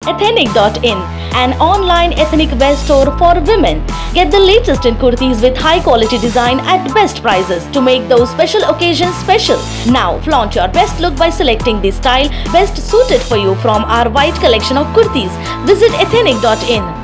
Ethenic.in, an online ethnic wear store for women. Get the latest in kurtis with high quality design at best prices to make those special occasions special. Now flaunt your best look by selecting the style best suited for you from our wide collection of kurtis. Visit Ethenic.in.